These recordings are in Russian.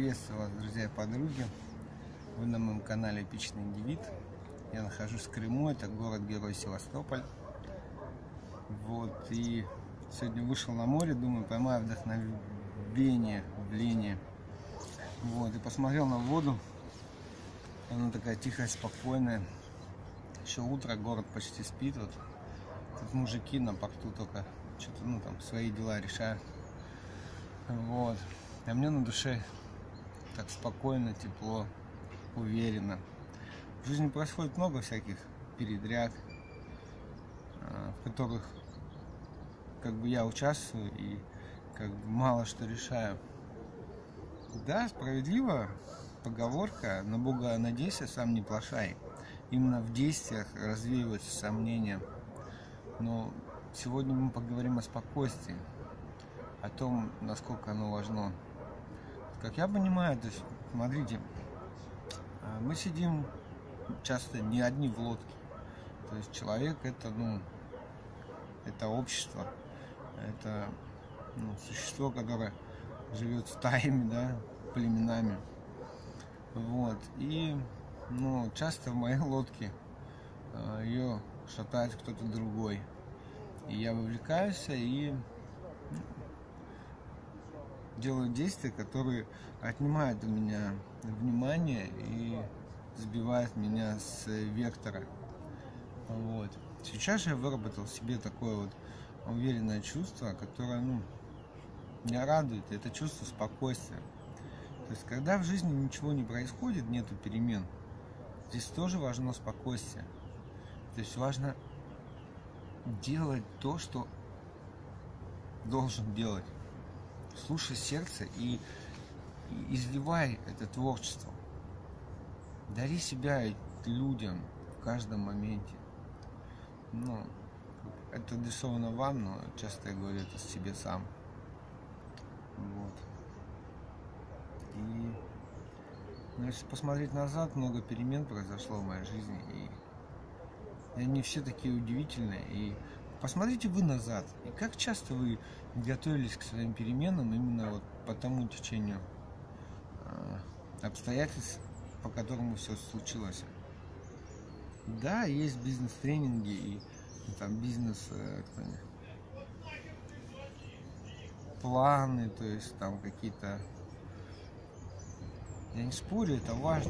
Приветствую вас, друзья и подруги. Вы на моем канале Эпичный Индивид. Я нахожусь в Крыму, это город-герой Севастополь. Вот, и сегодня вышел на море, думаю, поймаю вдохновение, влияние. Вот, и посмотрел на воду. Она такая тихая, спокойная. Еще утро, город почти спит. Вот тут мужики на порту только что-то, там свои дела решают. Вот. А мне на душе так спокойно, тепло, уверенно. В жизни происходит много всяких передряг, в которых я участвую и мало что решаю. Да, справедливо поговорка: на Бога надейся, сам не плашай. Именно в действиях развеиваются сомнения. Но сегодня мы поговорим о спокойствии, о том, насколько оно важно. Как я понимаю, то есть, смотрите, мы сидим часто не одни в лодке. То есть человек это общество, это существо, которое живет стаями, да, племенами. Вот. И часто в моей лодке ее шатает кто-то другой. И я вовлекаюсь и делаю действия, которые отнимают у меня внимание и сбивают меня с вектора. Вот. Сейчас я выработал в себе такое вот уверенное чувство, которое меня радует. Это чувство спокойствия. То есть, когда в жизни ничего не происходит, нету перемен, здесь тоже важно спокойствие. То есть важно делать то, что должен делать. Слушай сердце и изливай это творчество. Дари себя людям в каждом моменте. Это адресовано вам, но часто я говорю это себе сам. Вот. И если посмотреть назад, много перемен произошло в моей жизни. И они все такие удивительные. И посмотрите вы назад. И как часто вы готовились к своим переменам именно вот по тому течению обстоятельств, по которому все случилось. Да, есть бизнес-тренинги и там бизнес-планы, то есть там какие-то... Я не спорю, это важно.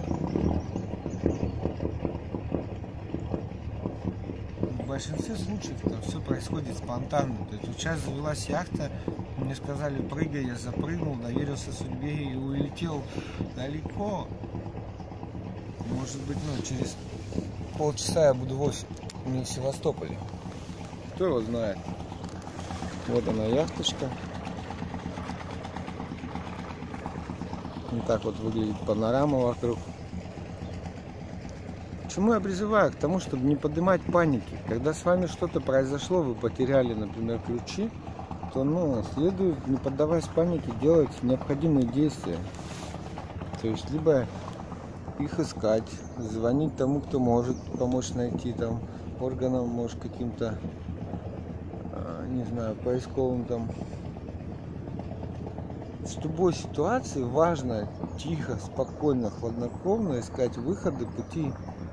В большинстве случаев это все происходит спонтанно. То есть вот сейчас завелась яхта, мне сказали прыгай, я запрыгнул, доверился судьбе и улетел далеко. Может быть, через полчаса я буду в Севастополе. Кто его знает. Вот она, яхточка. Вот так вот выглядит панорама вокруг. Почему я призываю? К тому, чтобы не поднимать паники. Когда с вами что-то произошло, вы потеряли, например, ключи, то следует, не поддаваясь панике, делать необходимые действия. То есть либо их искать, звонить тому, кто может помочь найти, там, органам, может, каким-то, не знаю, поисковым там. В любой ситуации важно тихо, спокойно, хладнокровно искать выходы, пути